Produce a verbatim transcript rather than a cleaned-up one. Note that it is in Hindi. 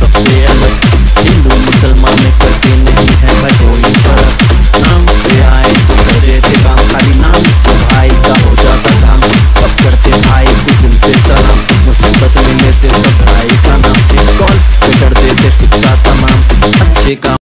सबसे अलग। हिंदू मुसलमान में करके नहीं है भाई कोई फर्क। नाम पे आए तो कर देते काम, खाली नाम से भाई का हो जाता काम। सब करते भाई को दिल से सलाम, मुसीबत में लेते सब भाई का नाम। कॉल पे कर देते किस्सा तमाम अच्छे काम।